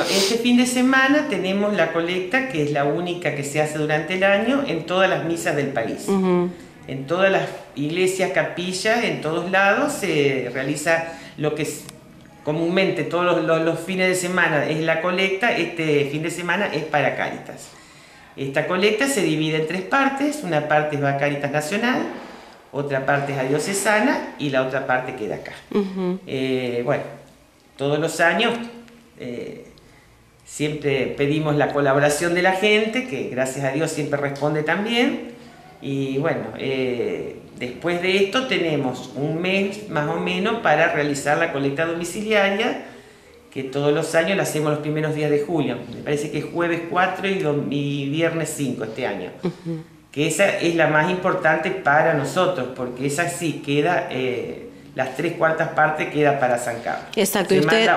este fin de semana tenemos la colecta, que es la única que se hace durante el año en todas las misas del país. En todas las iglesias, capillas, en todos lados se realiza lo que comúnmente todos los fines de semana es la colecta. Este fin de semana es para Cáritas. Esta colecta se divide en 3 partes. Una parte va a Cáritas Nacional, otra parte es a Diocesana y la otra parte queda acá. Bueno, todos los años siempre pedimos la colaboración de la gente, que gracias a Dios siempre responde también. Y bueno, después de esto tenemos un mes más o menos para realizar la colecta domiciliaria, que todos los años la hacemos los primeros días de julio. Me parece que es jueves 4 y viernes 5 este año. Que esa es la más importante para nosotros, porque esa sí queda, las 3/4 partes queda para San Carlos. Exacto. Se manda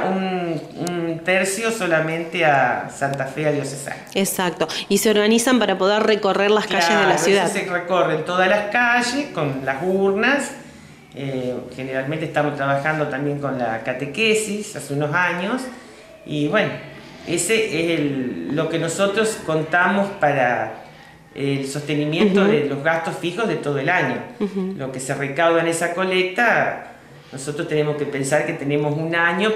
un tercio solamente a Santa Fe, a Diocesana. Exacto. Y se organizan para poder recorrer las calles de la ciudad. Se recorren todas las calles con las urnas. Generalmente estamos trabajando también con la catequesis hace unos años. Y bueno, ese es lo que nosotros contamos para el sostenimiento de los gastos fijos de todo el año. Lo que se recauda en esa colecta, nosotros tenemos que pensar que tenemos un año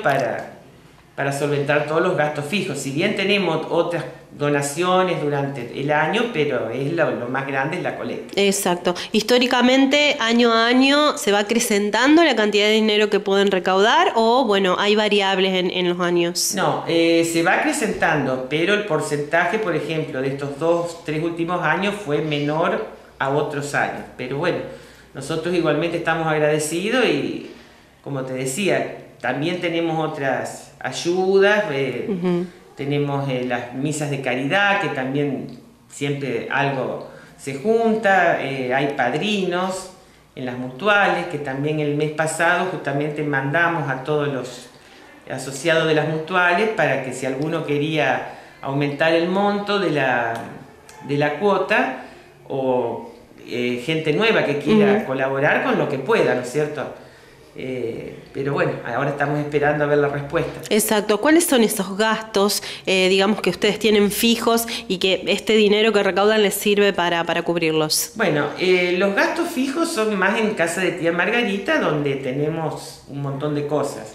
para solventar todos los gastos fijos. Si bien tenemos otras donaciones durante el año, pero es lo más grande es la colecta. Exacto. Históricamente, año a año, ¿se va acrecentando la cantidad de dinero que pueden recaudar o, bueno, hay variables en los años? No, se va acrecentando, pero el porcentaje, por ejemplo, de estos 2-3 últimos años fue menor a otros años. Pero bueno, nosotros igualmente estamos agradecidos y, como te decía, también tenemos otras ayudas. Tenemos las misas de caridad, que también siempre algo se junta. Hay padrinos en las mutuales, que también el mes pasado justamente mandamos a todos los asociados de las mutuales para que si alguno quería aumentar el monto de la cuota o gente nueva que quiera colaborar con lo que pueda, ¿no es cierto? Pero bueno, ahora estamos esperando a ver la respuesta. Exacto. ¿Cuáles son esos gastos, digamos, que ustedes tienen fijos y que este dinero que recaudan les sirve para cubrirlos? Bueno, los gastos fijos son más en casa de tía Margarita, donde tenemos un montón de cosas.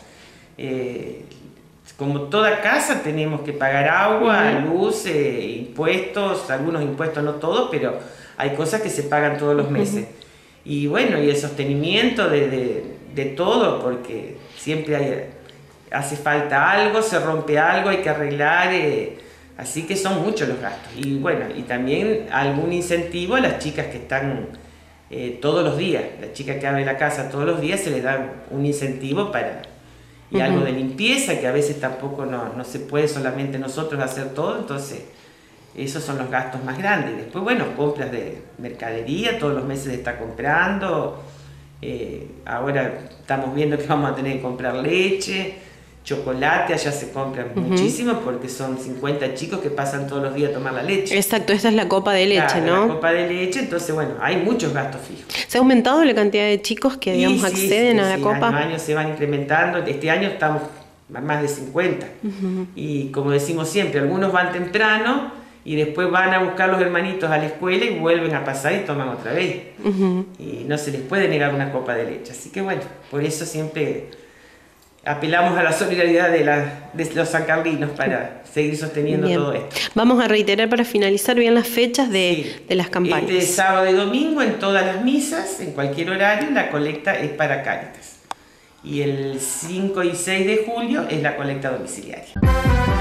Como toda casa tenemos que pagar agua, luz, impuestos, algunos impuestos, no todos, pero hay cosas que se pagan todos los meses. Y bueno, y el sostenimiento de todo, porque siempre hace falta algo, se rompe algo, hay que arreglar, así que son muchos los gastos. Y bueno, y también algún incentivo a las chicas que están todos los días, las chicas que abren la casa todos los días se les da un incentivo y algo de limpieza, que a veces tampoco no se puede solamente nosotros hacer todo, entonces esos son los gastos más grandes. Después, bueno, compras de mercadería, todos los meses se está comprando. Ahora estamos viendo que vamos a tener que comprar leche, chocolate, allá se compran muchísimo porque son 50 chicos que pasan todos los días a tomar la leche. Exacto, esta es la copa de leche, claro, ¿no? La copa de leche, entonces bueno, hay muchos gastos fijos. ¿Se ha aumentado la cantidad de chicos que, digamos, acceden a la copa? Año a año se van incrementando, este año estamos más de 50. Y como decimos siempre, algunos van temprano y después van a buscar los hermanitos a la escuela y vuelven a pasar y toman otra vez. Y no se les puede negar una copa de leche. Así que bueno, por eso siempre apelamos a la solidaridad de los sancarlinos para seguir sosteniendo todo esto. Vamos a reiterar para finalizar bien las fechas de las campañas. Este sábado y domingo en todas las misas, en cualquier horario, la colecta es para Cáritas. Y el 5 y 6 de julio es la colecta domiciliaria.